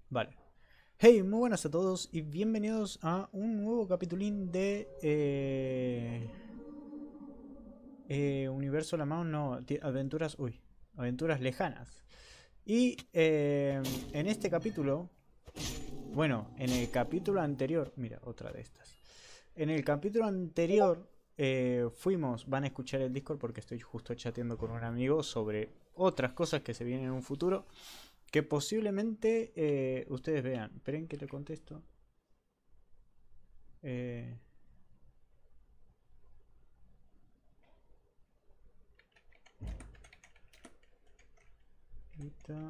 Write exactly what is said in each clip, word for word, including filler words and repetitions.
Vale. Hey, muy buenas a todos y bienvenidos a un nuevo capitulín de eh, eh, Universo La Mano, no, ti- aventuras, uy, aventuras lejanas. Y eh, en este capítulo, bueno, en el capítulo anterior, mira, otra de estas. En el capítulo anterior eh, fuimos, van a escuchar el Discord porque estoy justo chateando con un amigo sobre otras cosas que se vienen en un futuro. Que posiblemente eh, ustedes vean. Esperen que le contesto. Eh, ahorita-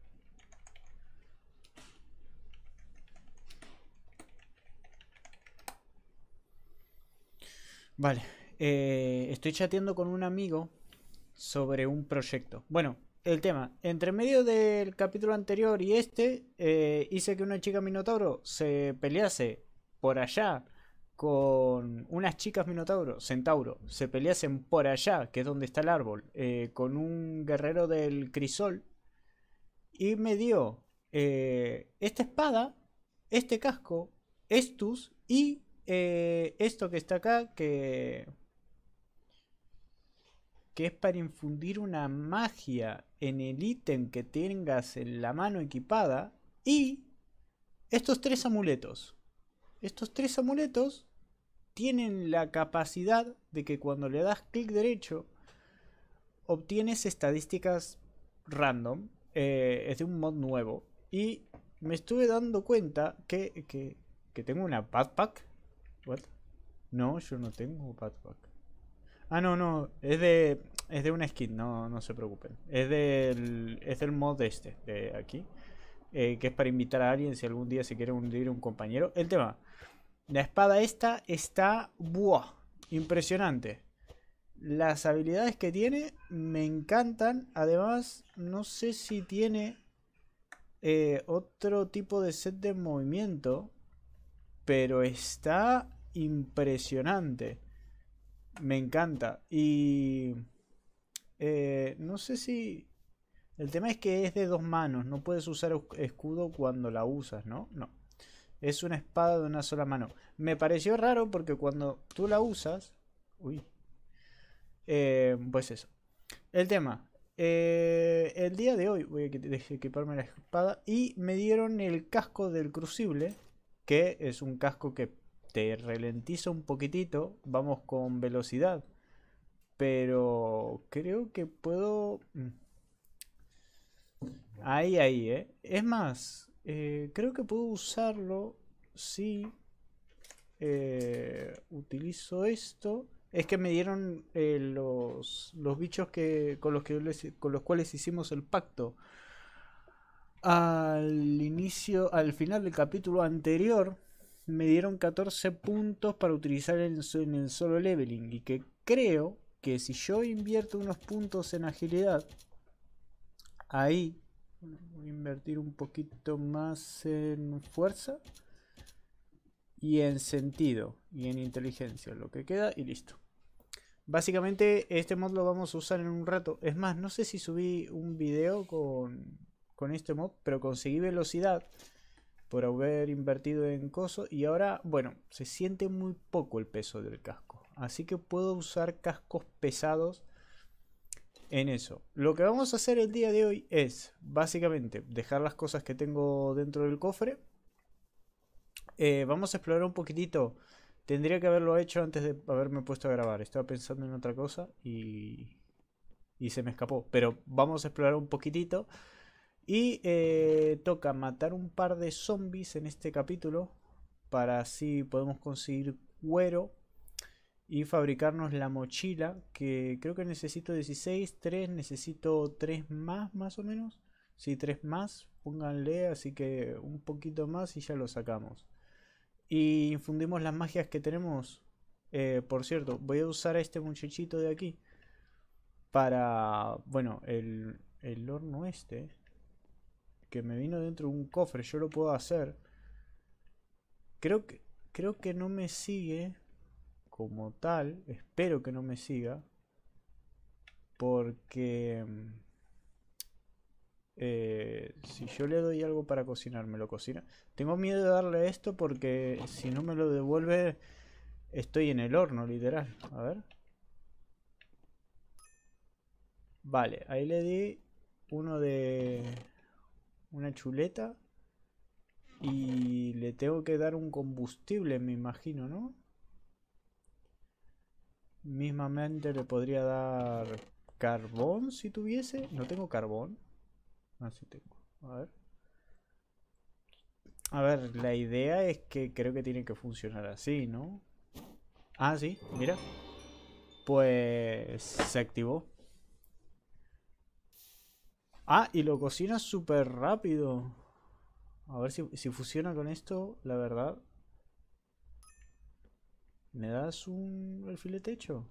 Vale. Eh, estoy chateando con un amigo sobre un proyecto. Bueno, el tema. Entre medio del capítulo anterior y este, eh, hice que una chica Minotauro se pelease por allá con unas chicas Minotauro, Centauro, se peleasen por allá, que es donde está el árbol, eh, con un guerrero del crisol. Y me dio eh, esta espada, este casco, estus y eh, esto que está acá, que, que es para infundir una magia en el ítem que tengas en la mano equipada. Y estos tres amuletos. Estos tres amuletos tienen la capacidad de que cuando le das clic derecho obtienes estadísticas random. Eh, es de un mod nuevo. Y me estuve dando cuenta que, que, que tengo una backpack. What? No, yo no tengo backpack. Ah, no, no. Es de, es de una skin, no, no se preocupen. Es del, es del mod este, de aquí. Eh, que es para invitar a alguien si algún día se quiere unir un compañero. El tema. La espada esta está... ¡Buah! Impresionante. Las habilidades que tiene me encantan. Además, no sé si tiene eh, otro tipo de set de movimiento. Pero está impresionante. Me encanta. Y eh, no sé si... El tema es que es de dos manos. No puedes usar escudo cuando la usas, ¿no? No. Es una espada de una sola mano. Me pareció raro porque cuando tú la usas... Uy. Eh, pues eso. El tema. Eh, el día de hoy voy a equiparme la espada y me dieron el casco del crucible, que es un casco que te ralentiza un poquitito, vamos con velocidad, pero creo que puedo... mm, Ahí, ahí, ¿eh? Es más, eh, creo que puedo usarlo si eh, utilizo esto. Es que me dieron eh, los, los bichos que, con, los que les- con los cuales hicimos el pacto al inicio, al final del capítulo anterior. Me dieron catorce puntos para utilizar en, en el solo leveling. Y que creo que si yo invierto unos puntos en agilidad, ahí voy a invertir un poquito más en fuerza y en sentido y en inteligencia, lo que queda y listo. Básicamente este mod lo vamos a usar en un rato. Es más, no sé si subí un video con, con este mod, pero conseguí velocidad por haber invertido en coso. Y ahora, bueno, se siente muy poco el peso del casco. Así que puedo usar cascos pesados en eso. Lo que vamos a hacer el día de hoy es, básicamente, dejar las cosas que tengo dentro del cofre. Eh, vamos a explorar un poquitito. Tendría que haberlo hecho antes de haberme puesto a grabar. Estaba pensando en otra cosa y, y se me escapó. Pero vamos a explorar un poquitito. Y eh, toca matar un par de zombies en este capítulo. Para así podemos conseguir cuero y fabricarnos la mochila. Que creo que necesito dieciséis, tres, necesito tres más más o menos. Sí, tres más, pónganle, así que un poquito más y ya lo sacamos. Y infundimos las magias que tenemos. Eh, por cierto, voy a usar a este muchachito de aquí para, bueno, el, el horno este, que me vino dentro de un cofre, yo lo puedo hacer. Creo que, creo que no me sigue como tal, espero que no me siga, porque Eh, si yo le doy algo para cocinar, ¿me lo cocina? Tengo miedo de darle esto porque si no me lo devuelve, estoy en el horno, literal. A ver. Vale, ahí le di uno de una chuleta. Y le tengo que dar un combustible, me imagino, ¿no? Mismamente le podría dar carbón si tuviese. No tengo carbón. Ah, sí tengo. A ver. A ver, la idea es que creo que tiene que funcionar así, ¿no? Ah, sí, mira. Pues se activó. Ah, y lo cocina súper rápido. A ver si, si funciona con esto, la verdad. ¿Me das un el filete hecho?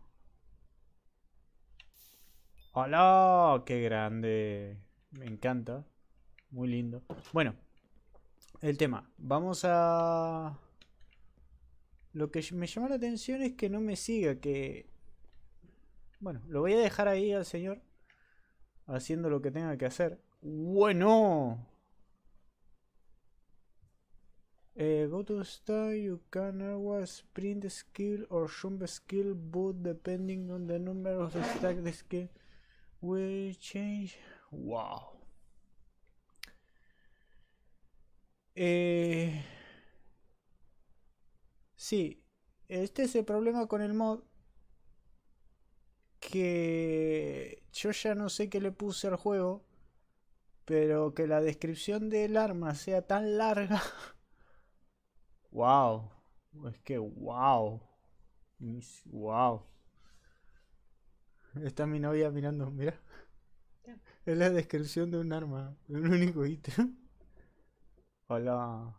¡Hola! ¡Qué grande! Me encanta. Muy lindo. Bueno, el tema. Vamos a... Lo que me llama la atención es que no me siga, que... Bueno, lo voy a dejar ahí al señor haciendo lo que tenga que hacer. ¡Bueno! Eh, go to start, you can always sprint skill or jump skill, but depending on the number of stack the skill will change. ¡Wow! Eh... Sí, este es el problema con el mod. Que yo ya no sé qué le puse al juego, pero que la descripción del arma sea tan larga. Wow, es que wow, wow. Está mi novia mirando, mira. Es la descripción de un arma, de un único ítem. Hola.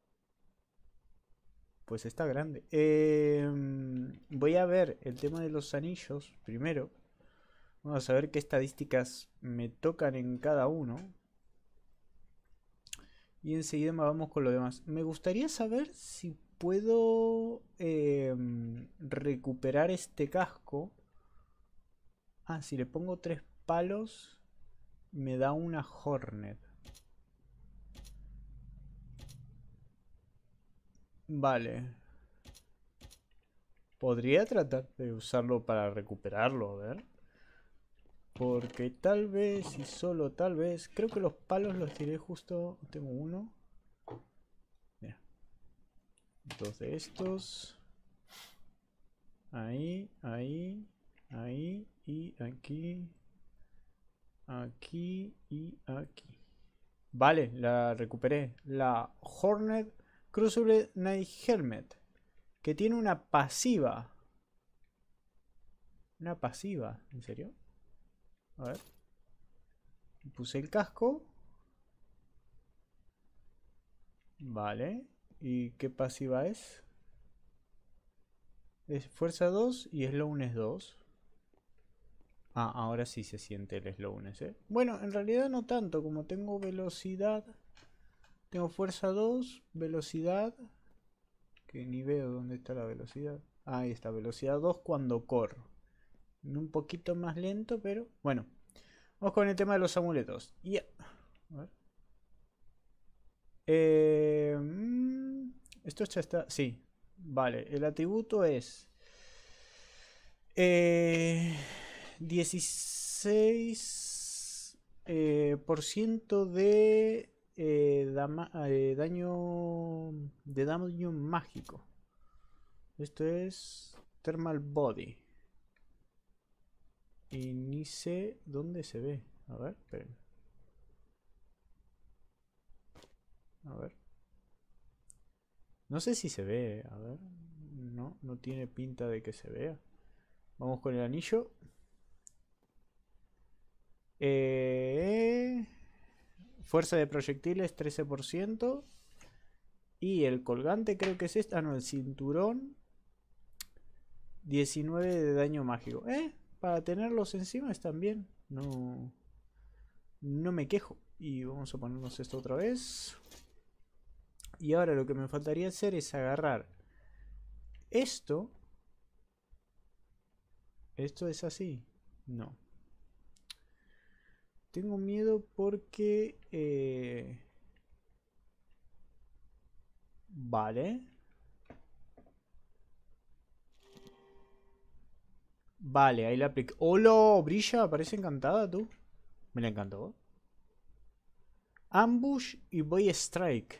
Pues está grande. Eh, voy a ver el tema de los anillos primero. Vamos a ver qué estadísticas me tocan en cada uno. Y enseguida vamos con lo demás. Me gustaría saber si puedo eh, recuperar este casco. Ah, si le pongo tres palos, me da una Hornet. Vale. Podría tratar de usarlo para recuperarlo, a ver. Porque tal vez, y solo tal vez, creo que los palos los tiré justo. Tengo uno. Mira. Dos de estos. Ahí, ahí, ahí y aquí. Aquí y aquí. Vale, la recuperé. La Hornet Crucible Night Helmet. Que tiene una pasiva. Una pasiva, ¿en serio? A ver. Puse el casco. Vale. ¿Y qué pasiva es? Es fuerza dos y slowness dos. Ah, ahora sí se siente el slowness, ¿eh? Bueno, en realidad no tanto. Como tengo velocidad. Tengo fuerza dos, velocidad. Que ni veo dónde está la velocidad. Ah, ahí está, velocidad dos cuando corro. Un poquito más lento, pero bueno. Vamos con el tema de los amuletos. Yeah. A ver. Eh, mm, esto ya está. Sí. Vale. El atributo es. Eh, dieciséis eh, por ciento de eh, dama, eh, daño. De daño mágico. Esto es. Thermal Body. Y ni sé dónde se ve. A ver, esperen. A ver. No sé si se ve. A ver. No, no tiene pinta de que se vea. Vamos con el anillo. Eh, fuerza de proyectiles trece por ciento. Y el colgante creo que es este. Ah, no, el cinturón. diecinueve de daño mágico. Eh, para tenerlos encima están bien. No, no me quejo. Y vamos a ponernos esto otra vez. Y ahora lo que me faltaría hacer es agarrar esto. Esto es así. No. Tengo miedo porque... Eh... Vale. Vale, ahí la apliqué. ¡Hola! Brilla, parece encantada tú. Me la encantó. Ambush y Voy Strike.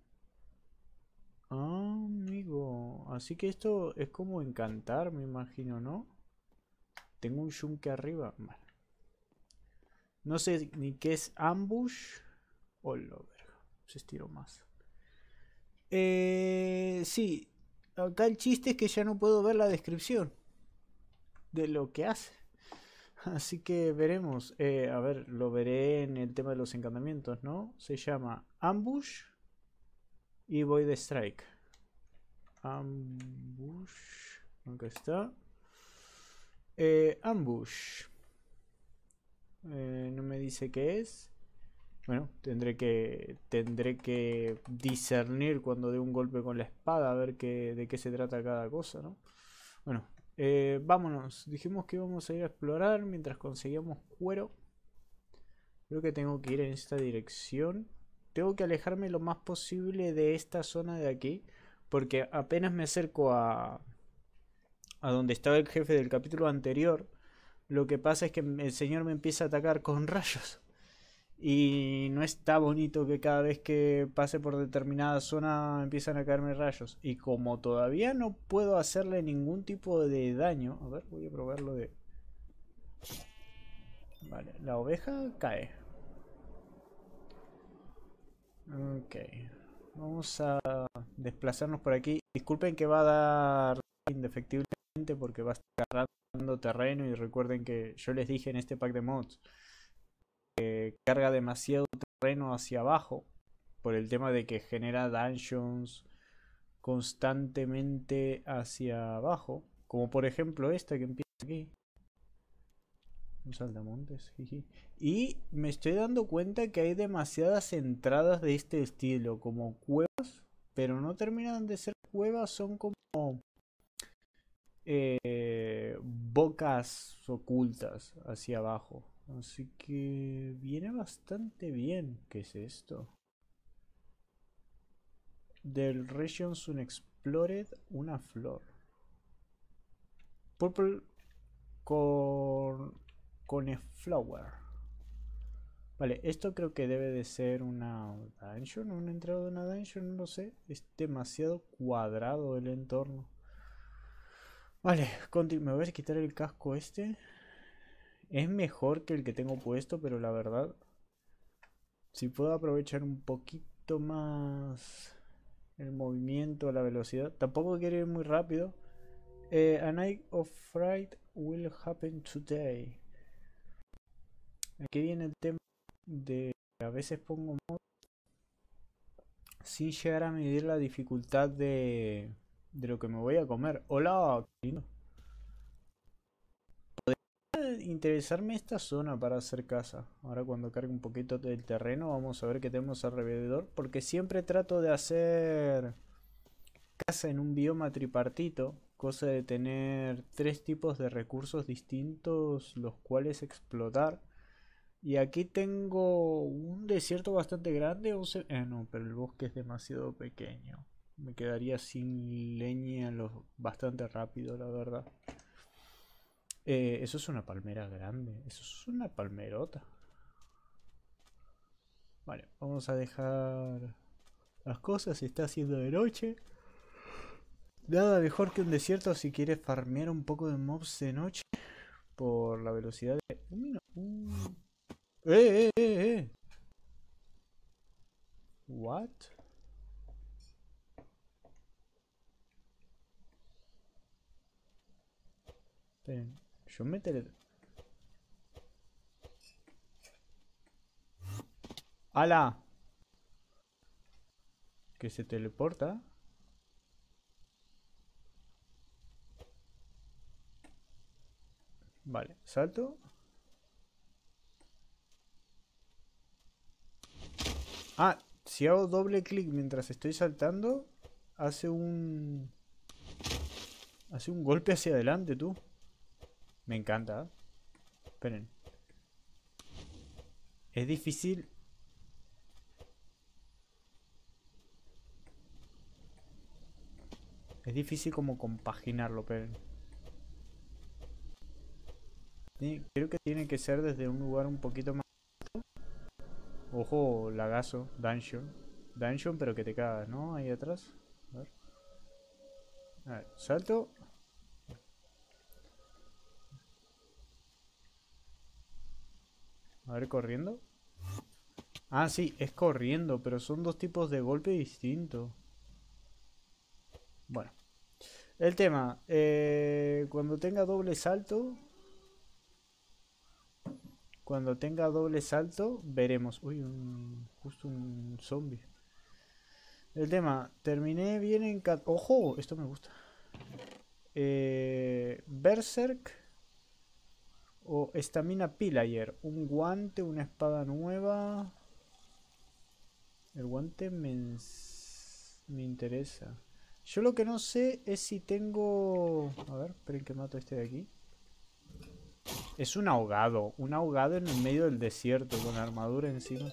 Ah, amigo. Así que esto es como encantar, me imagino, ¿no? Tengo un yunque arriba. Vale. No sé ni qué es ambush. Hola, verga. Se estiró más. Eh, sí. Acá el chiste es que ya no puedo ver la descripción de lo que hace. Así que veremos. Eh, a ver, lo veré en el tema de los encantamientos, ¿no? Se llama Ambush y Void Strike. Ambush. Acá está. Eh, ambush. Eh, no me dice qué es. Bueno, tendré que tendré que discernir cuando dé un golpe con la espada a ver qué, de qué se trata cada cosa, ¿no? Bueno, eh, vámonos. Dijimos que íbamos a ir a explorar mientras conseguíamos cuero. Creo que tengo que ir en esta dirección. Tengo que alejarme lo más posible de esta zona de aquí, porque apenas me acerco a a donde estaba el jefe del capítulo anterior, lo que pasa es que el señor me empieza a atacar con rayos. Y no está bonito que cada vez que pase por determinada zona empiezan a caerme rayos. Y como todavía no puedo hacerle ningún tipo de daño... A ver, voy a probarlo de... Vale, la oveja cae. Ok. Vamos a desplazarnos por aquí. Disculpen que va a dar indefectiblemente porque va a estar agarrando terreno. Y recuerden que yo les dije en este pack de mods... carga demasiado terreno hacia abajo por el tema de que genera dungeons constantemente hacia abajo, como por ejemplo esta que empieza aquí, un saltamontes, jiji. Y me estoy dando cuenta que hay demasiadas entradas de este estilo, como cuevas, pero no terminan de ser cuevas, son como eh, bocas ocultas hacia abajo. Así que viene bastante bien. ¿Qué es esto? Del Regions Unexplored, una flor. Purple con Coneflower. Vale, esto creo que debe de ser una dungeon, una entrada de una dungeon, no lo sé. Es demasiado cuadrado el entorno. Vale, me voy a quitar el casco este. Es mejor que el que tengo puesto, pero la verdad, si puedo aprovechar un poquito más el movimiento, la velocidad. Tampoco quiero ir muy rápido. Eh, a night of fright will happen today. Aquí viene el tema de a veces pongo mod sin llegar a medir la dificultad de, de lo que me voy a comer. Hola, qué lindo. Podría interesarme esta zona para hacer casa. Ahora cuando cargue un poquito del terreno vamos a ver qué tenemos alrededor. Porque siempre trato de hacer casa en un bioma tripartito. Cosa de tener tres tipos de recursos distintos los cuales explotar. Y aquí tengo un desierto bastante grande. Un se... eh, no, pero el bosque es demasiado pequeño. Me quedaría sin leña lo... bastante rápido, la verdad. Eh, eso es una palmera grande. Eso es una palmerota. Vale, vamos a dejar las cosas. Se está haciendo de noche. Nada mejor que un desierto si quieres farmear un poco de mobs de noche. Por la velocidad de... Uh. ¡Eh, eh, eh, eh! ¿What? Esperen, yo me tele... ¡Hala! Que se teleporta. Vale, salto. Ah, si hago doble clic mientras estoy saltando, hace un... Hace un golpe hacia adelante, tú. Me encanta. Esperen. Es difícil. Es difícil como compaginarlo, pero... Sí, creo que tiene que ser desde un lugar un poquito más... Ojo, lagazo, dungeon. Dungeon, pero que te cagas, ¿no? Ahí atrás. A ver. A ver, salto. A ver, corriendo. Ah, sí, es corriendo, pero son dos tipos de golpe distintos. Bueno. El tema, eh, cuando tenga doble salto... Cuando tenga doble salto, veremos. Uy, un, justo un zombie. El tema, terminé bien en... ¡Ojo! Esto me gusta. Eh, Berserk o Stamina Pillager. Un guante, una espada nueva. El guante me, me interesa. Yo lo que no sé es si tengo... A ver, esperen que mato a este de aquí. Es un ahogado. Un ahogado en el medio del desierto con armadura encima.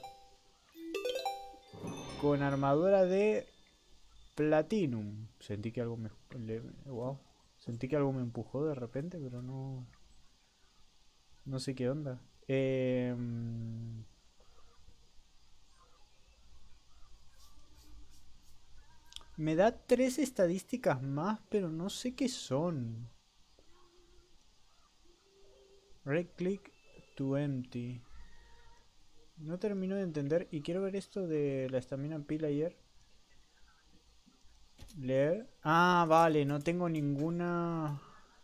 Con armadura de Platinum. Sentí que algo me... Le, wow. Sentí que algo me empujó de repente, pero no... No sé qué onda. Eh... Me da tres estadísticas más, pero no sé qué son. Right click to empty. No termino de entender. Y quiero ver esto de la estamina Pillager. Leer. Ah, vale, no tengo ninguna...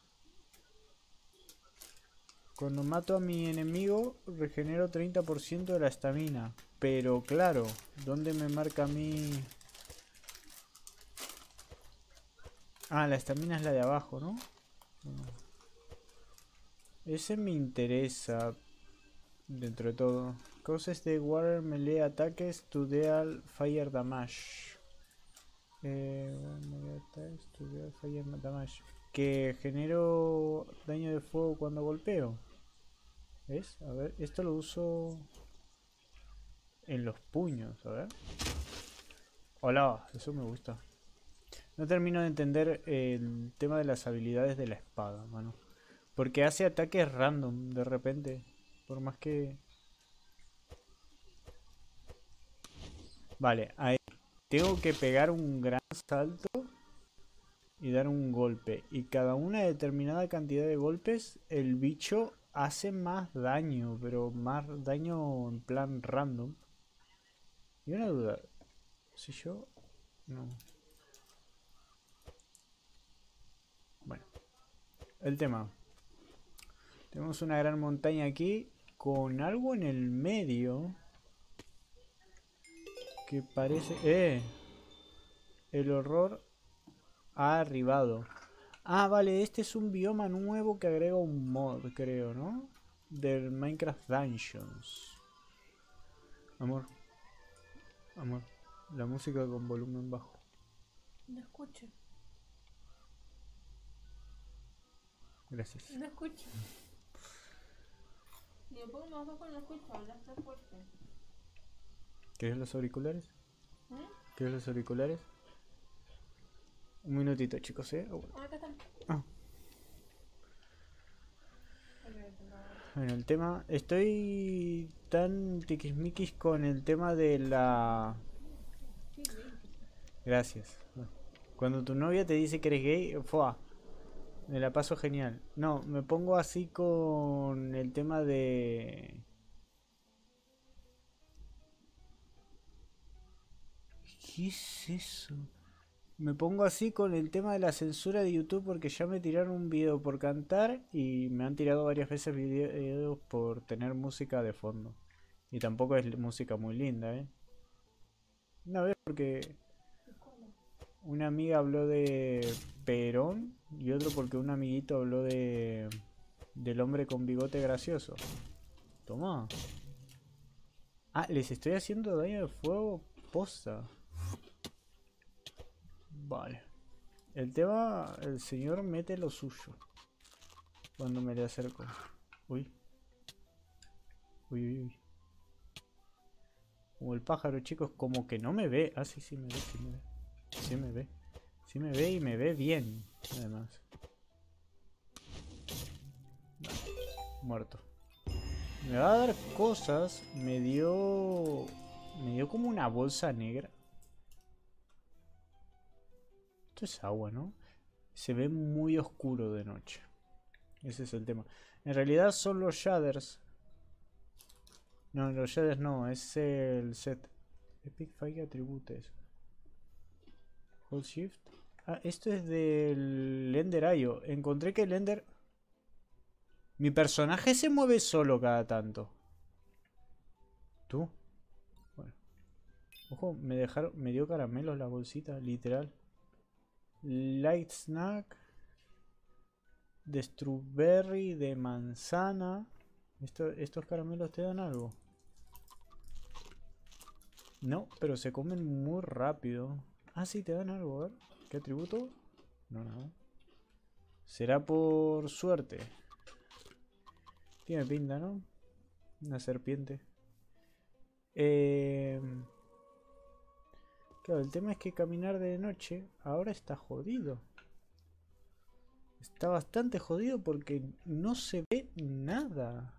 Cuando mato a mi enemigo, regenero treinta por ciento de la estamina. Pero claro, ¿dónde me marca a mí? Ah, la estamina es la de abajo, ¿no? Ese me interesa. Dentro de todo. Causes de water melee ataques to deal fire damage. Eh, melee attacks to deal fire damage. Que genero daño de fuego cuando golpeo. ¿Ves? A ver, esto lo uso en los puños, a ver. Hola, eso me gusta. No termino de entender el tema de las habilidades de la espada, mano. Porque hace ataques random de repente. Por más que... Vale, ahí. Tengo que pegar un gran salto y dar un golpe. Y cada una determinada cantidad de golpes, el bicho hace más daño. Pero más daño en plan random. Y una duda. Si yo... No. Bueno. El tema. Tenemos una gran montaña aquí. Con algo en el medio. Que parece... ¡Eh! El horror ha arribado. Ah, vale, este es un bioma nuevo que agrega un mod, creo, ¿no? Del Minecraft Dungeons. Amor. Amor. La música con volumen bajo. No escucho. Gracias. No escucho. Si me pongo más bajo no escucho, hablas tan fuerte. ¿Quieres los auriculares? ¿Eh? ¿Quieres los auriculares? Un minutito, chicos, ¿eh? Oh, Ah, acá están. ah. Bueno, el tema... Estoy tan tiquismiquis con el tema de la... Gracias. Cuando tu novia te dice que eres gay, ¡fua! Me la paso genial. No, me pongo así con el tema de... ¿Qué es eso? Me pongo así con el tema de la censura de YouTube porque ya me tiraron un video por cantar y me han tirado varias veces videos por tener música de fondo. Y tampoco es música muy linda, ¿eh? Una vez porque una amiga habló de Perón y otro porque un amiguito habló de del hombre con bigote gracioso. Toma. Ah, les estoy haciendo daño de fuego posta. Vale. El tema, el señor mete lo suyo cuando me le acerco. Uy. Uy, uy, uy. O el pájaro, chicos, como que no me ve. Ah, sí, sí me ve, sí me ve. Sí me ve. Sí me ve y me ve bien, además. Vale, muerto. Me va a dar cosas. Me dio... Me dio como una bolsa negra. Esto es agua, ¿no? Se ve muy oscuro de noche. Ese es el tema. En realidad son los shaders. No, los shaders no. Es el set. Epic Fire Attributes. Hold Shift. Ah, esto es del Ender I O. Encontré que el Ender... Mi personaje se mueve solo cada tanto. ¿Tú? Bueno. Ojo, me dejaron... Me dio caramelos la bolsita, literal. Light Snack. De strawberry, de manzana. Esto, ¿Estos caramelos te dan algo? No, pero se comen muy rápido. Ah, sí, te dan algo, a ver. ¿Qué atributo? No, nada. Será por suerte. Tiene pinta, ¿no? Una serpiente. Eh... Claro, el tema es que caminar de noche ahora está jodido. Está bastante jodido porque no se ve nada.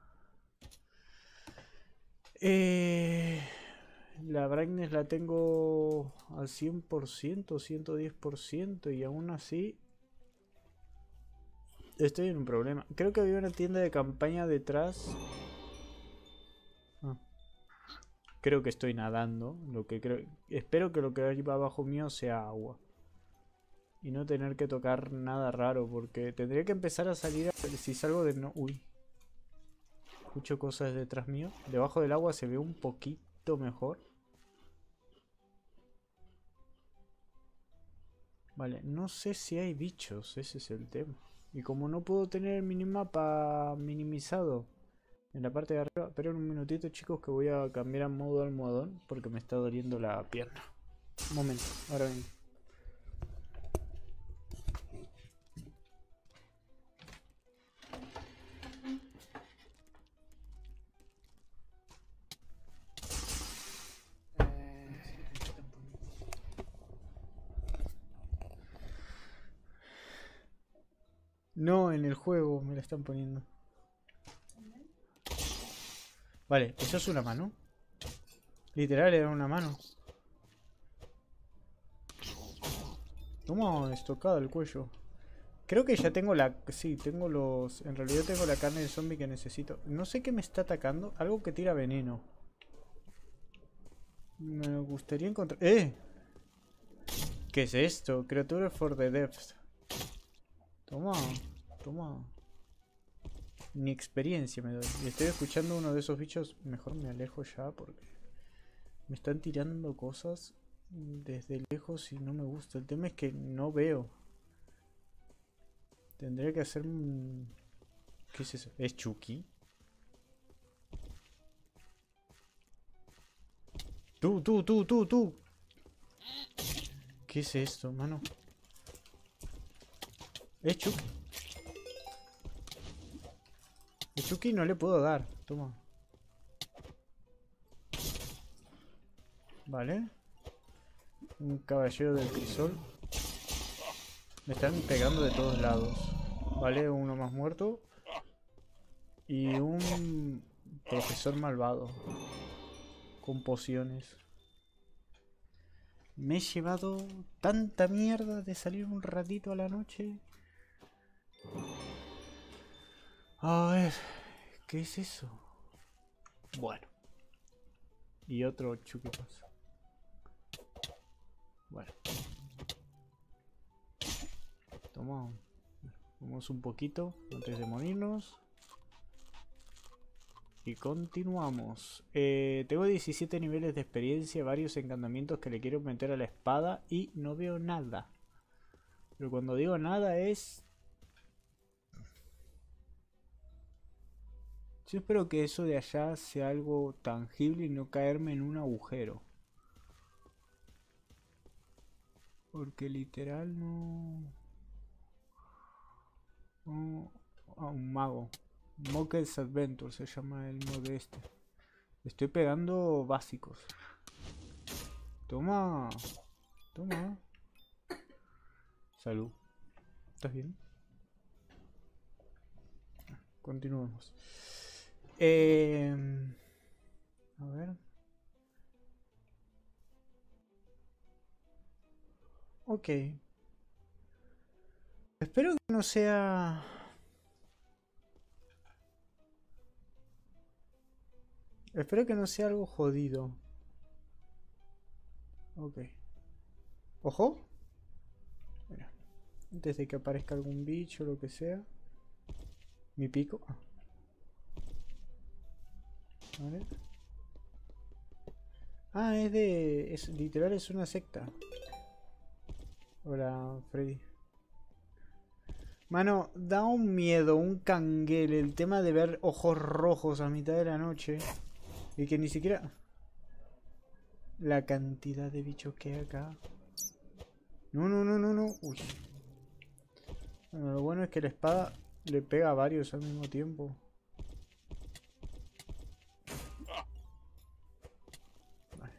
Eh... La brightness la tengo al cien por ciento, ciento diez por ciento y aún así estoy en un problema. Creo que había una tienda de campaña detrás. Ah. Creo que estoy nadando. Lo que creo... Espero que lo que hay abajo mío sea agua. Y no tener que tocar nada raro porque tendría que empezar a salir a... Si salgo de... No... Uy. Escucho cosas detrás mío. Debajo del agua se ve un poquito mejor. Vale, no sé si hay bichos, ese es el tema. Y como no puedo tener el minimapa minimizado en la parte de arriba, esperen un minutito, chicos, que voy a cambiar a modo almohadón porque me está doliendo la pierna. Un momento, ahora vengo. No, en el juego me la están poniendo. Vale, eso es una mano. Literal, era una mano. Toma estocada el cuello. Creo que ya tengo la... Sí, tengo los... En realidad tengo la carne de zombie que necesito. No sé qué me está atacando. Algo que tira veneno. Me gustaría encontrar... ¡Eh! ¿Qué es esto? Creature for the Depth. Toma, toma. Ni experiencia me doy. Y estoy escuchando uno de esos bichos. Mejor me alejo ya porque me están tirando cosas desde lejos y no me gusta. El tema es que no veo. Tendría que hacer un... ¿Qué es eso? ¿Es Chucky? Tú, tú, tú, tú, tú. ¿Qué es esto, mano? ¿Es Chucky? El Chucky no le puedo dar. Toma. Vale. Un caballero del crisol. Me están pegando de todos lados. Vale, uno más muerto. Y un profesor malvado. Con pociones. Me he llevado tanta mierda de salir un ratito a la noche. A ver, ¿qué es eso? Bueno. Y otro Chucky pasa. Bueno. Toma. Vamos un poquito antes de morirnos. Y continuamos. Eh, tengo diecisiete niveles de experiencia, varios encantamientos que le quiero meter a la espada y no veo nada. Pero cuando digo nada es... Yo espero que eso de allá sea algo tangible y no caerme en un agujero. Porque literal no... no... Ah, un mago. Mockers Adventure se llama el mod este. Estoy pegando básicos. Toma. Toma. Salud. ¿Estás bien? Continuemos. Eh, a ver. Ok. Espero que no sea... Espero que no sea algo jodido. Ok. Ojo. Mira. Antes de que aparezca algún bicho o lo que sea. Mi pico. Ah. Vale. Ah, es de... Es, literal es una secta. Hola, Freddy. Mano, da un miedo, un canguele el tema de ver ojos rojos a mitad de la noche. Y que ni siquiera... La cantidad de bichos que hay acá. No, no, no, no, no. Uy. Bueno, lo bueno es que la espada le pega a varios al mismo tiempo. Vale.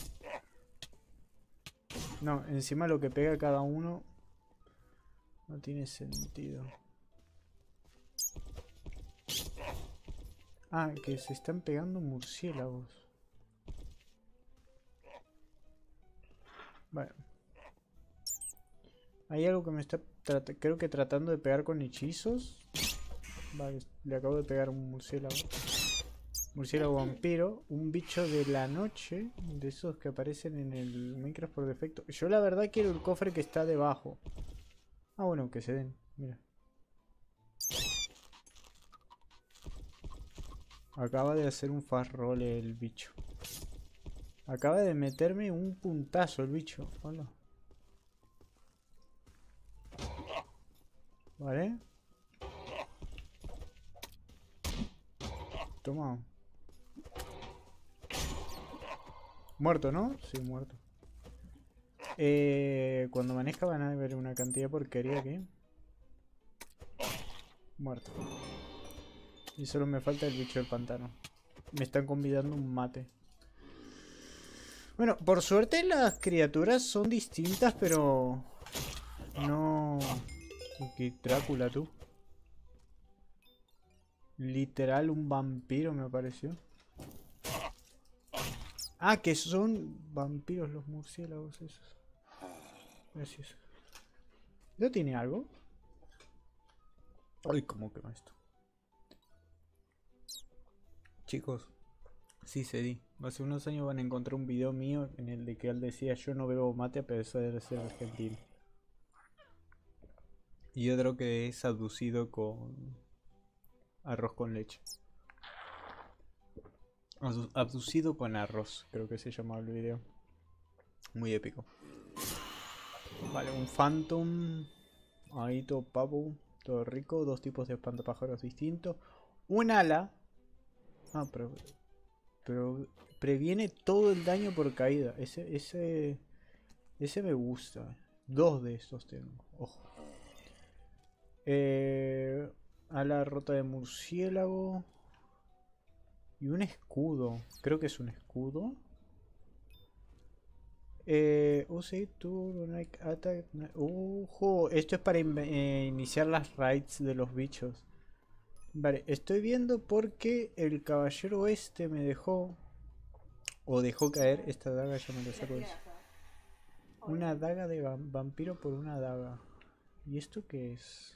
No, encima lo que pega a cada uno no tiene sentido. Ah, que se están pegando murciélagos. Bueno. Hay algo que me está, creo que tratando de pegar con hechizos. Vale, le acabo de pegar un murciélago. Murciélago vampiro. Un bicho de la noche. De esos que aparecen en el Minecraft por defecto. Yo la verdad quiero el cofre que está debajo. Ah, bueno, que se den. Mira. Acaba de hacer un fast roll el bicho. Acaba de meterme un puntazo el bicho. Hola. Vale. Toma. Muerto, ¿no? Sí, muerto. Eh, cuando amanezca van a ver una cantidad de porquería aquí. Muerto. Y solo me falta el bicho del pantano. Me están convidando un mate. Bueno, por suerte las criaturas son distintas, pero... No... ¿Qué Drácula, tú? Literal un vampiro me pareció. Ah, que son vampiros los murciélagos esos. Gracias. ¿No tiene algo? Ay, ¿cómo quema esto? Chicos, sí cedí. Hace unos años van a encontrar un video mío en el de que él decía yo no bebo mate a pesar de ser argentino. Y otro que es abducido con arroz con leche. Abducido con arroz, creo que se llamaba el video. Muy épico. Vale, un Phantom. Ahí todo papu, todo rico. Dos tipos de espantapájaros distintos. Un ala. Ah, pero... Pero previene todo el daño por caída. Ese, ese... Ese me gusta. Dos de estos tengo. Ojo. Eh, ala rota de murciélago. Y un escudo. Creo que es un escudo. Eh, use turbo, Nike attack. Ojo, esto es para in eh, iniciar las raids de los bichos. Vale, estoy viendo porque el caballero este me dejó. O dejó caer esta daga, ya me lo saco eso. Una daga de va vampiro por una daga. ¿Y esto qué es?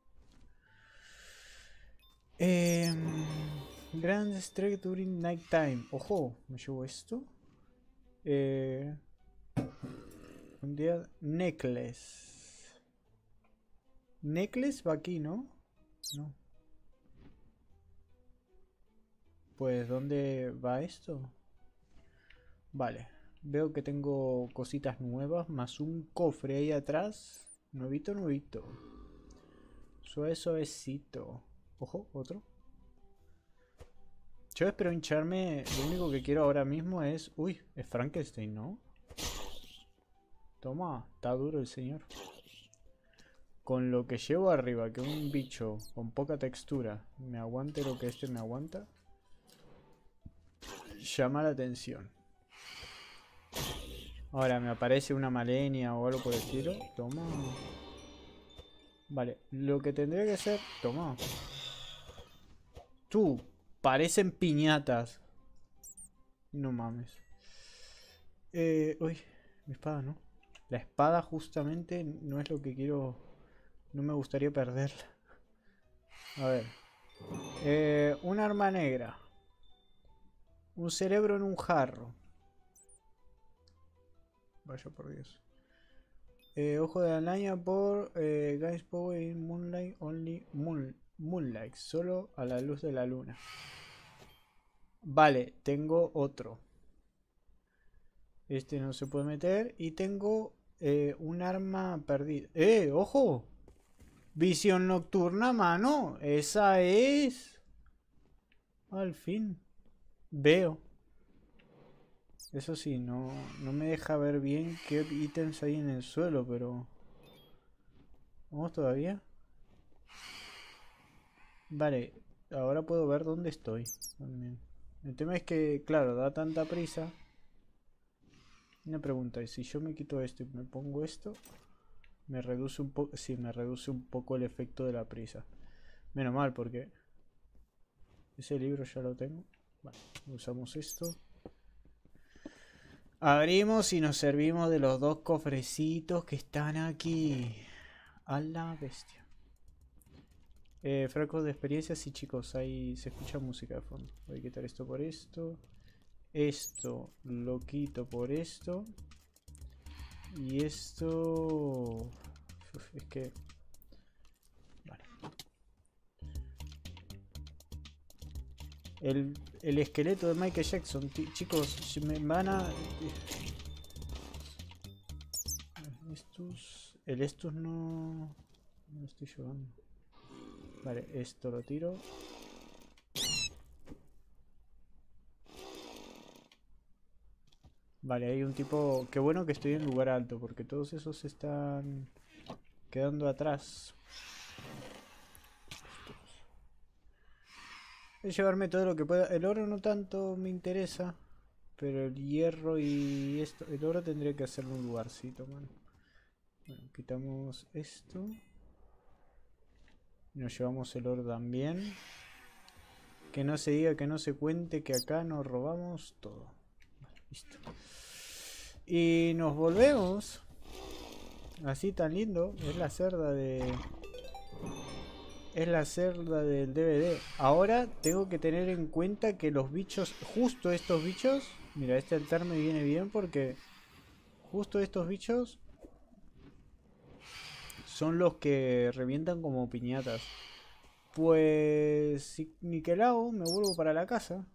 Eh, Grand Strike during nighttime. Ojo, me llevo esto. Eh, un día. Necklace. Necklace va aquí, ¿no? No. Pues, ¿dónde va esto? Vale. Veo que tengo cositas nuevas. Más un cofre ahí atrás. Nuevito, nuevito. Suave, suavecito. Ojo, otro. Yo espero hincharme. Lo único que quiero ahora mismo es... Uy, es Frankenstein, ¿no? Toma, está duro el señor. Con lo que llevo arriba, que un bicho con poca textura me aguante lo que este me aguanta. llama la atención. Ahora me aparece una Malenia o algo por el estilo. Toma. Vale, lo que tendría que hacer... Toma. Tú, parecen piñatas. No mames. Eh, uy, mi espada, ¿no? La espada justamente no es lo que quiero... No me gustaría perderla. A ver. Eh, un arma negra. Un cerebro en un jarro. Vaya por Dios. Eh, ojo de araña por eh, Guys Power in Moonlight Only moon, Moonlight. Solo a la luz de la luna. Vale, tengo otro. Este no se puede meter. Y tengo eh, un arma perdida. ¡Eh! ¡Ojo! Visión nocturna, mano. Esa es... Al fin. Veo. Eso sí, no, no me deja ver bien qué ítems hay en el suelo, pero... ¿Vamos todavía? Vale, ahora puedo ver dónde estoy también. El tema es que, claro, da tanta prisa. Una pregunta, ¿y si yo me quito esto y me pongo esto? Me reduce un poco... Sí, me reduce un poco el efecto de la prisa. Menos mal, porque... Ese libro ya lo tengo. Vale, usamos esto. Abrimos y nos servimos de los dos cofrecitos que están aquí. A la bestia. Eh, frascos de experiencia, sí chicos, ahí se escucha música de fondo. Voy a quitar esto por esto. Esto lo quito por esto. Y esto... Uf, es que... Vale. El, el esqueleto de Michael Jackson, chicos, me van a... Estos... El estos no... No lo estoy llevando. Vale, esto lo tiro. Vale, hay un tipo... Qué bueno que estoy en lugar alto, porque todos esos están quedando atrás. Voy a llevarme todo lo que pueda. El oro no tanto me interesa, pero el hierro y esto... El oro tendría que hacerle un lugarcito, man. Bueno, quitamos esto. Nos llevamos el oro también. Que no se diga, que no se cuente que acá nos robamos todo. Vale, listo. Y nos volvemos. Así tan lindo. Es la cerda de... Es la cerda del D V D. Ahora tengo que tener en cuenta que los bichos... Justo estos bichos... Mira, este altar me viene bien porque... Justo estos bichos... Son los que revientan como piñatas. Pues... Si niquelao, me vuelvo para la casa.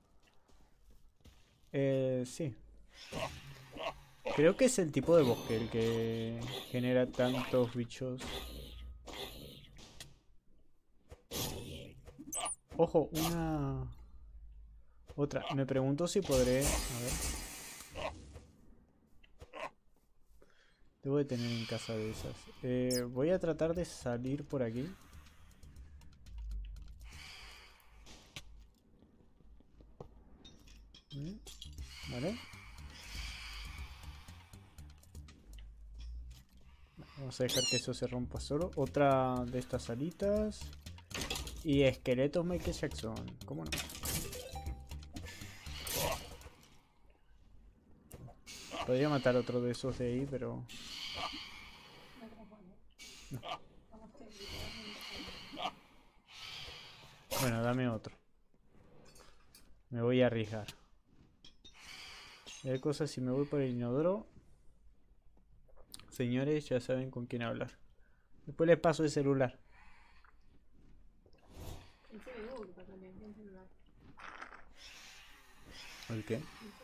Eh, sí. Creo que es el tipo de bosque el que genera tantos bichos. Ojo, una... Otra. Me pregunto si podré... A ver. Debo de tener en casa de esas. Eh, voy a tratar de salir por aquí. Vale. Vamos a dejar que eso se rompa solo. Otra de estas alitas. Y esqueletos Michael Jackson. ¿Cómo no? Podría matar otro de esos de ahí, pero... No. Bueno, dame otro. Me voy a arriesgar. Hay cosas, si me voy por el inodoro... Señores, ya saben con quién hablar. Después les paso el celular. ¿El qué?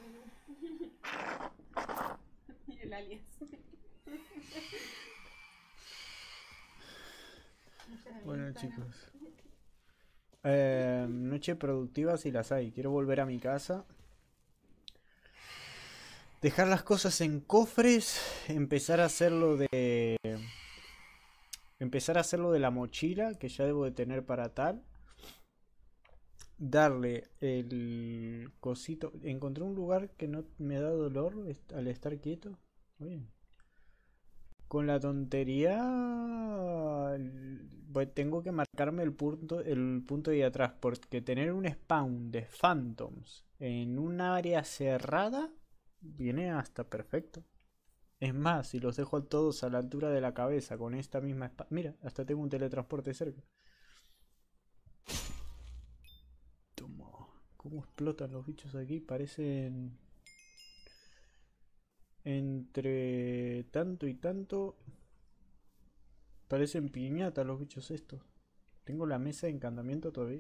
El alias. Bueno chicos, eh, noche productiva si las hay. Quiero volver a mi casa, dejar las cosas en cofres, empezar a hacerlo de empezar a hacerlo de la mochila que ya debo de tener para tal. darle el cosito. Encontré un lugar que no me da dolor al estar quieto. Bien. Con la tontería, pues tengo que marcarme el punto, el punto de ahí atrás, porque tener un spawn de phantoms en un área cerrada viene hasta perfecto. Es más, si los dejo todos a la altura de la cabeza con esta misma espada, mira, hasta tengo un teletransporte cerca. Toma. ¿Cómo explotan los bichos aquí? Parecen entre tanto y tanto. Parecen piñatas los bichos estos. Tengo la mesa de encantamiento todavía.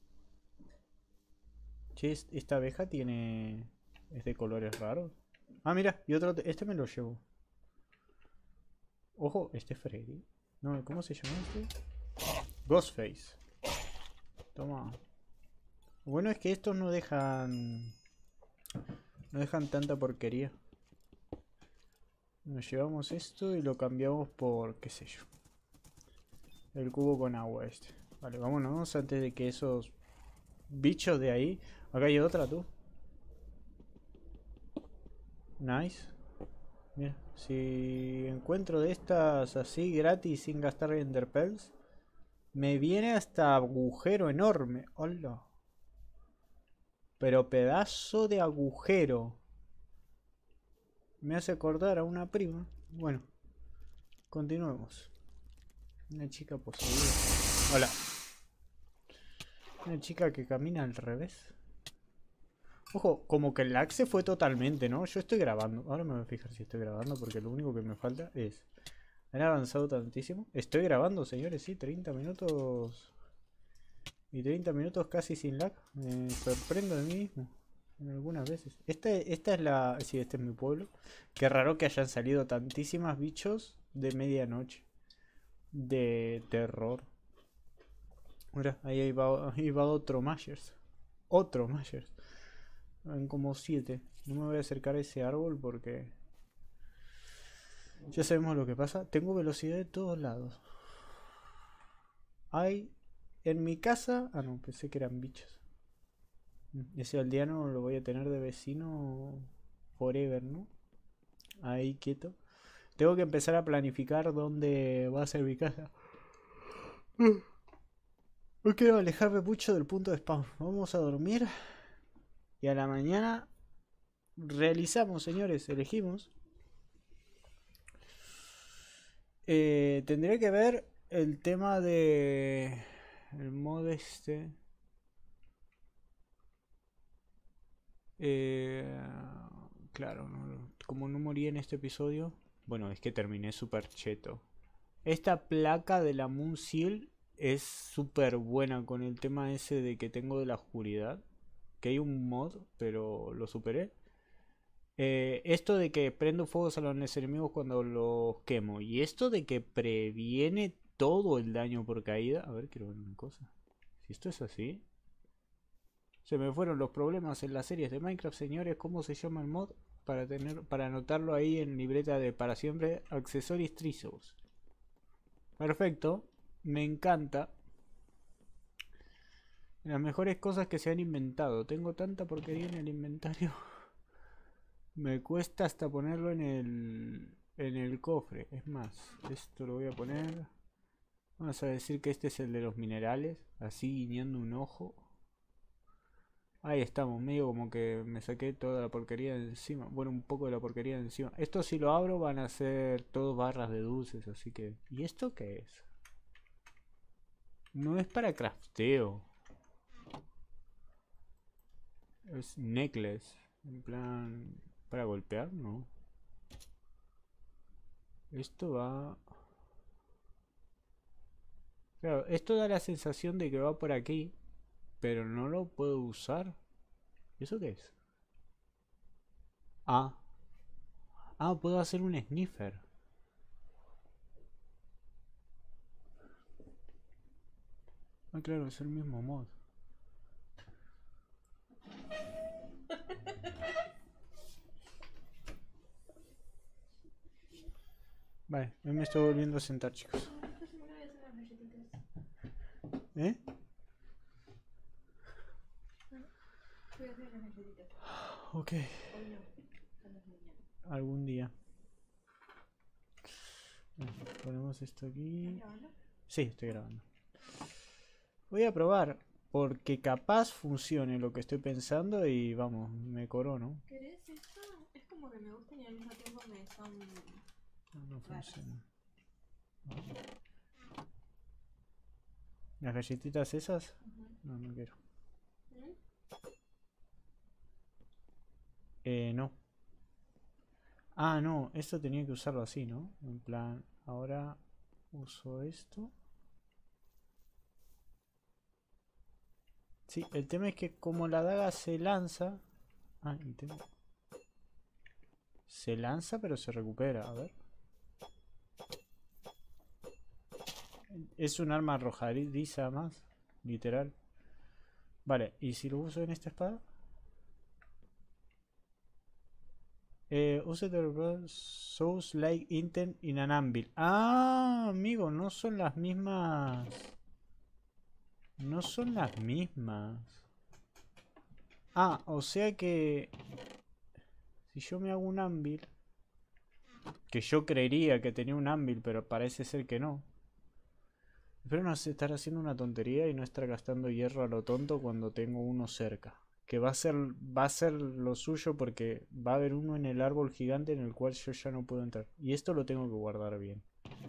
Che, esta abeja tiene... es de colores raros. Ah, mira, y otro... este me lo llevo. Ojo, este es Freddy. No, ¿cómo se llama este? Ghostface. Toma. Lo bueno es que estos no dejan... no dejan tanta porquería. Nos llevamos esto y lo cambiamos por... qué sé yo. El cubo con agua este. Vale, vámonos antes de que esos bichos de ahí... Acá hay otra, tú. Nice. Mira, si encuentro de estas así gratis sin gastar enderpearls, me viene hasta agujero enorme. Hola. Pero pedazo de agujero. Me hace acordar a una prima. Bueno, continuemos. Una chica poseída. Hola. Una chica que camina al revés. Ojo, como que el lag se fue totalmente, ¿no? Yo estoy grabando. Ahora me voy a fijar si estoy grabando porque lo único que me falta es... Han avanzado tantísimo. Estoy grabando, señores, sí, treinta minutos. Y treinta minutos casi sin lag. Me sorprendo de mí mismo. Algunas veces. Esta, esta es la... sí, este es mi pueblo. Qué raro que hayan salido tantísimas bichos de medianoche. De terror. Mira, ahí va, ahí va otro Myers. Otro Myers. En como siete. No me voy a acercar a ese árbol porque... ya sabemos lo que pasa. Tengo velocidad de todos lados. Hay... en mi casa... ah, no, pensé que eran bichos. Ese aldeano lo voy a tener de vecino forever, ¿no? Ahí quieto. Tengo que empezar a planificar dónde va a ser mi casa. No quiero alejarme mucho del punto de spawn. Vamos a dormir. Y a la mañana realizamos, señores. Elegimos. Eh, tendré que ver el tema de... el mod este... Eh, claro, no, como no morí en este episodio... bueno, es que terminé super cheto. Esta placa de la Moon Seal es súper buena con el tema ese de que tengo de la oscuridad. Que hay un mod, pero lo superé. Eh, esto de que prendo fuegos a los enemigos cuando los quemo. Y esto de que previene todo el daño por caída. A ver, quiero ver una cosa. Si esto es así... se me fueron los problemas en las series de Minecraft, señores. ¿Cómo se llama el mod? Para tener, para anotarlo ahí en libreta de para siempre. Accessories Trizos. Perfecto. Me encanta. Las mejores cosas que se han inventado. Tengo tanta porquería en el inventario. Me cuesta hasta ponerlo en el en el cofre. Es más, esto lo voy a poner. Vamos a decir que este es el de los minerales. Así guiñando un ojo. Ahí estamos, medio como que me saqué toda la porquería de encima. Bueno, un poco de la porquería de encima. Esto si lo abro van a ser todos barras de dulces, así que... ¿y esto qué es? No es para crafteo. Es necklace. En plan... ¿para golpear? No. Esto va... claro, esto da la sensación de que va por aquí. Pero no lo puedo usar. ¿Y eso qué es? Ah. Ah, puedo hacer un sniffer. Ah, claro, es el mismo mod. Vale, yo me estoy volviendo a sentar, chicos. ¿Eh? voy a hacer unas galletitas. Ok. Hoy no, son las mañanas. Algún día. Bueno, ponemos esto aquí. ¿Estás grabando? Sí, estoy grabando. Voy a probar. Porque capaz funcione lo que estoy pensando y vamos, me corono. ¿Querés esto? Es como que me gustan y al mismo tiempo me son... No, no raras. funciona. ¿Las galletitas esas? Ujú. No, no quiero. ¿Mm? Eh, no. Ah, no, esto tenía que usarlo así, ¿no? En plan, ahora uso esto. Sí, el tema es que como la daga se lanza... Ah, y tengo- se lanza pero se recupera, a ver. Es un arma arrojadiza más, literal. Vale, ¿y si lo uso en esta espada? Eh, use the Souls like intent in an anvil. Ah, amigo, no son las mismas. No son las mismas. Ah, o sea que si yo me hago un anvil, que yo creería que tenía un anvil, pero parece ser que no. Espero no estar haciendo una tontería y no estar gastando hierro a lo tonto cuando tengo uno cerca. Que va a ser, va a ser lo suyo porque va a haber uno en el árbol gigante en el cual yo ya no puedo entrar. Y esto lo tengo que guardar bien.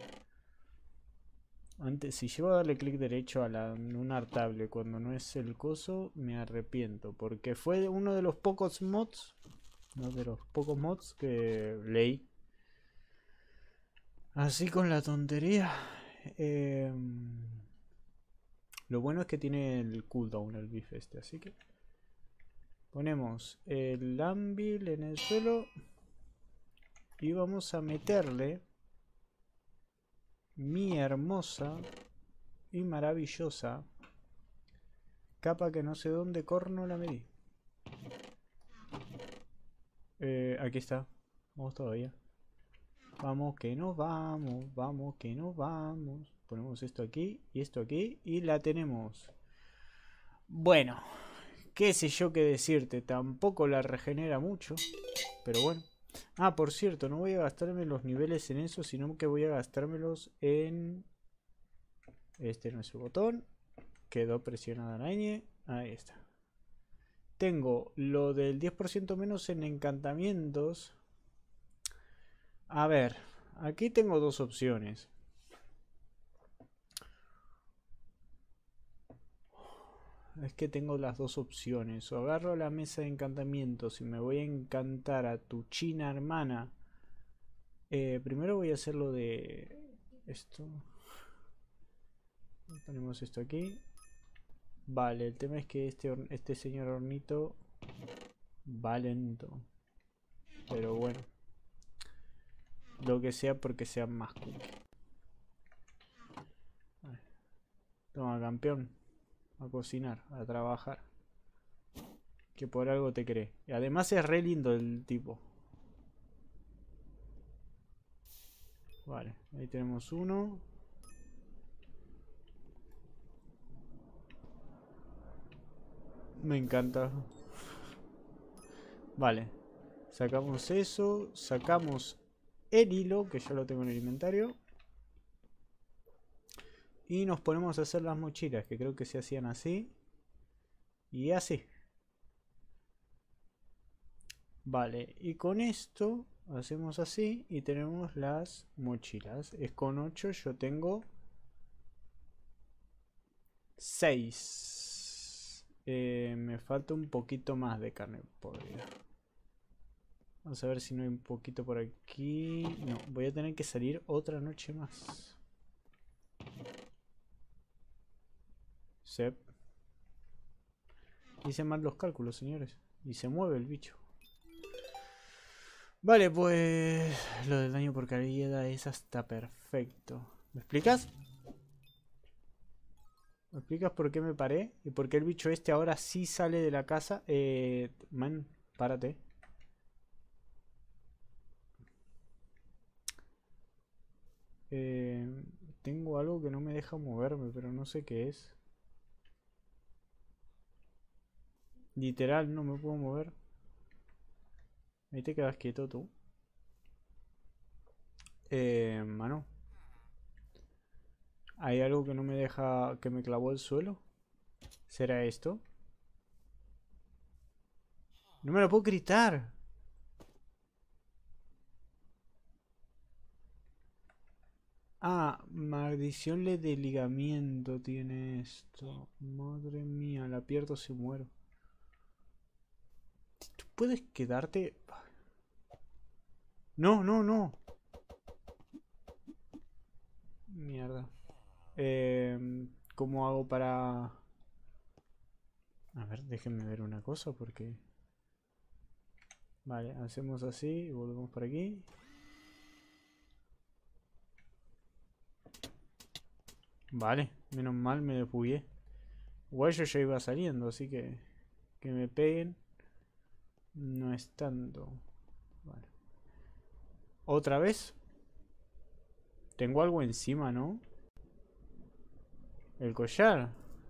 Antes, si llego a darle clic derecho a la, un artable cuando no es el coso, me arrepiento. Porque fue uno de los pocos mods, uno de los pocos mods que leí. Así con la tontería. Eh, lo bueno es que tiene el cooldown el bife este, así que... Ponemos el anvil en el suelo. Y vamos a meterle mi hermosa y maravillosa capa que no sé dónde corno la medí. Eh, aquí está. Vamos todavía. Vamos que nos vamos. Vamos que nos vamos. Ponemos esto aquí y esto aquí. Y la tenemos. Bueno. Qué sé yo qué decirte. Tampoco la regenera mucho. Pero bueno. Ah, por cierto. No voy a gastarme los niveles en eso. Sino que voy a gastármelos en... Este no es el botón. Quedó presionada la ñ. Ahí está. Tengo lo del diez por ciento menos en encantamientos. A ver, aquí tengo dos opciones. Es que tengo las dos opciones. O agarro la mesa de encantamientos y me voy a encantar a tu china hermana. Eh, primero voy a hacer lo de esto. Ponemos esto aquí. Vale, el tema es que este, este señor hornito va lento. Pero bueno. Lo que sea porque sea más cookie. Toma, campeón. A cocinar, a trabajar. Que por algo te cree. Y además es re lindo el tipo. Vale, ahí tenemos uno. Me encanta. Vale. Sacamos eso. Sacamos el hilo, que ya lo tengo en el inventario. Y nos ponemos a hacer las mochilas, que creo que se hacían así. Y así. Vale, y con esto hacemos así y tenemos las mochilas. Es con ocho, yo tengo seis. Eh, me falta un poquito más de carne podrida. Vamos a ver si no hay un poquito por aquí. No, voy a tener que salir otra noche más. Sep. Hice mal los cálculos, señores. Y se mueve el bicho. Vale, pues... Lo del daño por caída es hasta perfecto. ¿Me explicas? ¿Me explicas por qué me paré? ¿Y por qué el bicho este ahora sí sale de la casa? Eh... Man, párate. Eh, tengo algo que no me deja moverme, pero no sé qué es. Literal, no me puedo mover. Ahí te quedas quieto tú. Eh, mano. ¿Hay algo que no me deja, que me clavó el suelo? ¿Será esto? No me lo puedo gritar. Ah, maldición de desligamiento tiene esto. Madre mía, la pierdo si muero. ¿Tú puedes quedarte? No, no, no. Mierda. Eh, ¿Cómo hago para...? A ver, déjenme ver una cosa porque... Vale, hacemos así y volvemos por aquí. Vale, menos mal me desbugué. Igual yo ya iba saliendo, así que... Que me peguen. No es tanto. Vale. ¿Otra vez? Tengo algo encima, ¿no? El collar.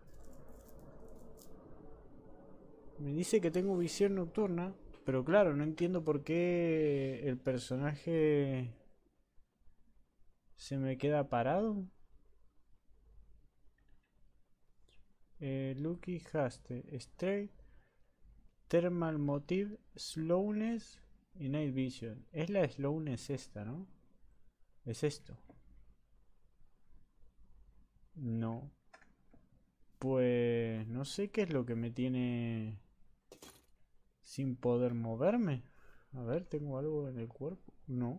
Me dice que tengo visión nocturna. Pero claro, no entiendo por qué el personaje se me queda parado. Eh, Lucky Haste, Straight, Thermal Motive, Slowness y Night Vision. Es la Slowness esta, ¿no? Es esto. No. Pues no sé qué es lo que me tiene sin poder moverme. A ver, ¿tengo algo en el cuerpo? No.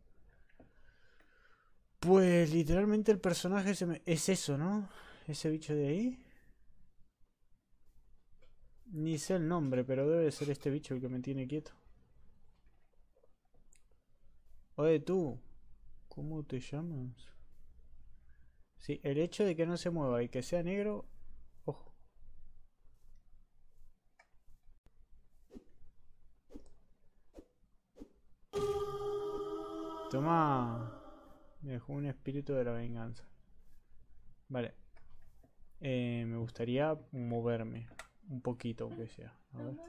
Pues literalmente el personaje se me... Es eso, ¿no? Ese bicho de ahí. Ni sé el nombre, pero debe ser este bicho el que me tiene quieto. Oye, tú. ¿Cómo te llamas? Sí, el hecho de que no se mueva y que sea negro... Ojo. Toma. Me dejó un espíritu de la venganza. Vale. Eh, me gustaría moverme. Un poquito, aunque sea. A ver.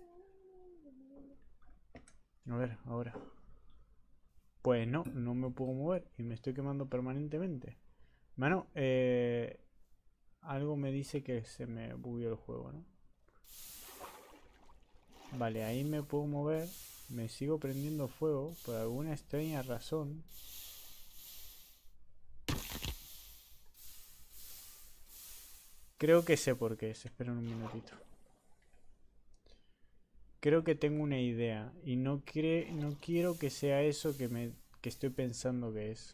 A ver, ahora. Pues no, no me puedo mover y me estoy quemando permanentemente. Mano, eh, algo me dice que se me bugueó el juego, ¿no? Vale, ahí me puedo mover. Me sigo prendiendo fuego por alguna extraña razón. Creo que sé por qué es. Espera un minutito. Creo que tengo una idea. Y no, cre no quiero que sea eso que, me, que estoy pensando que es.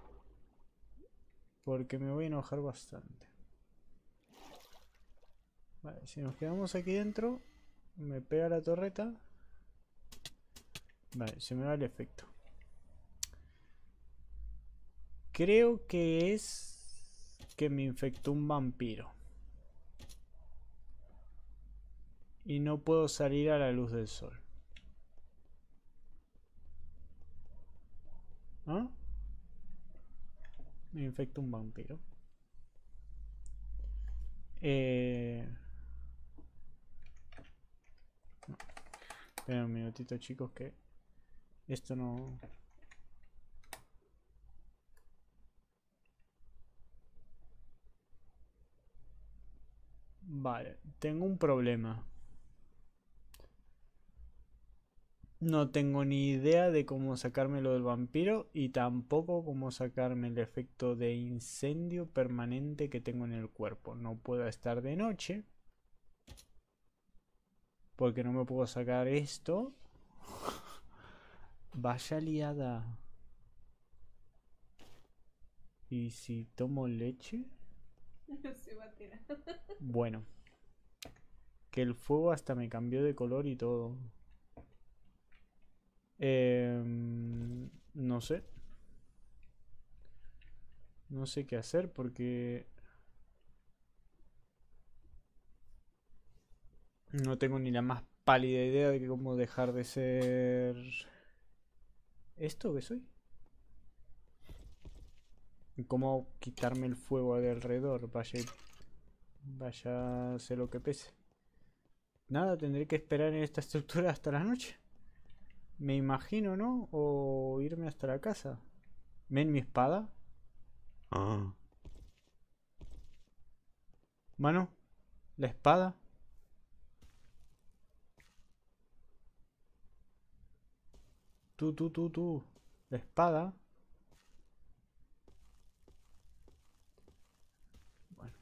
Porque me voy a enojar bastante. Vale, si nos quedamos aquí dentro, me pega la torreta. Vale, se me va el efecto. Creo que es que me infectó un vampiro. Y no puedo salir a la luz del sol. ¿Ah? Me infecta un vampiro. Eh... No. Espera un minutito, chicos, que esto no... Vale, tengo un problema. No tengo ni idea de cómo sacarme lo del vampiro y tampoco cómo sacarme el efecto de incendio permanente que tengo en el cuerpo. No puedo estar de noche porque no me puedo sacar esto. Vaya liada. ¿Y si tomo leche? No se va a tirar. Bueno. Que el fuego hasta me cambió de color y todo. Eh, no sé. No sé qué hacer porque... No tengo ni la más pálida idea de cómo dejar de ser... ¿Esto que soy? ¿Cómo quitarme el fuego de alrededor? Vaya... Vaya, sé lo que pese. nada, tendré que esperar en esta estructura hasta la noche. Me imagino, ¿no? O irme hasta la casa. ¿Ven mi espada? Ah. Mano, la espada. Tú, tú, tú, tú. La espada. Bueno.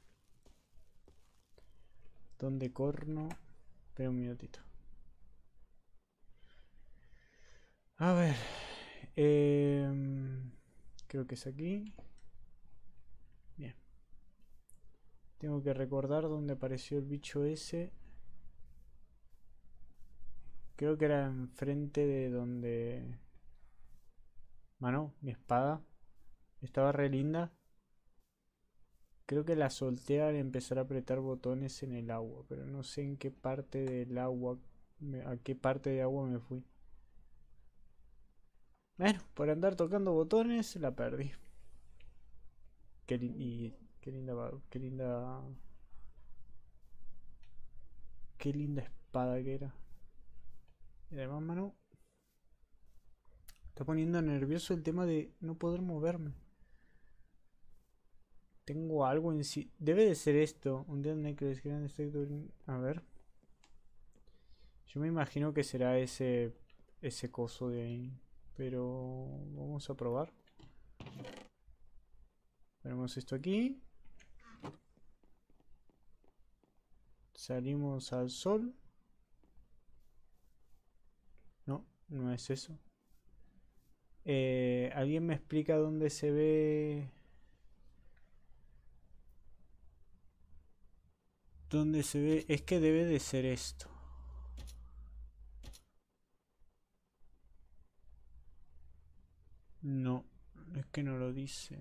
¿Dónde corno? Espera un minutito. A ver. Eh, creo que es aquí. Bien. Tengo que recordar dónde apareció el bicho ese. Creo que era enfrente de donde... Mano, mi espada. Estaba re linda. Creo que la solté al empezar a apretar botones en el agua. Pero no sé en qué parte del agua... A qué parte de agua me fui. Bueno, por andar tocando botones la perdí. Qué, li y qué linda... Qué linda... Qué linda espada que era. Y además, mano... Está poniendo nervioso el tema de no poder moverme. Tengo algo en sí. Debe de ser esto. Un dedo necklace grande. A ver. Yo me imagino que será ese ese coso de ahí. Pero vamos a probar. Ponemos esto aquí. Salimos al sol. No, no es eso. Eh, ¿Alguien me explica dónde se ve? ¿Dónde se ve? Es que debe de ser esto. No, es que no lo dice.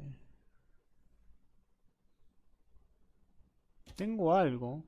Tengo algo.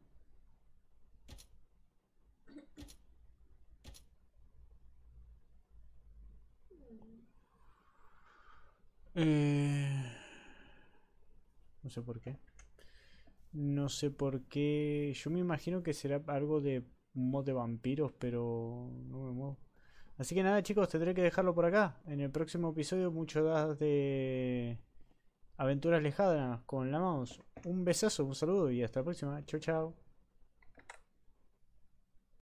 Eh... No sé por qué. No sé por qué. Yo me imagino que será algo de mod de vampiros, pero no me muevo. Así que nada, chicos, tendré que dejarlo por acá. En el próximo episodio, mucho más de aventuras lejanas con la mouse. Un besazo, un saludo y hasta la próxima. Chau, chau.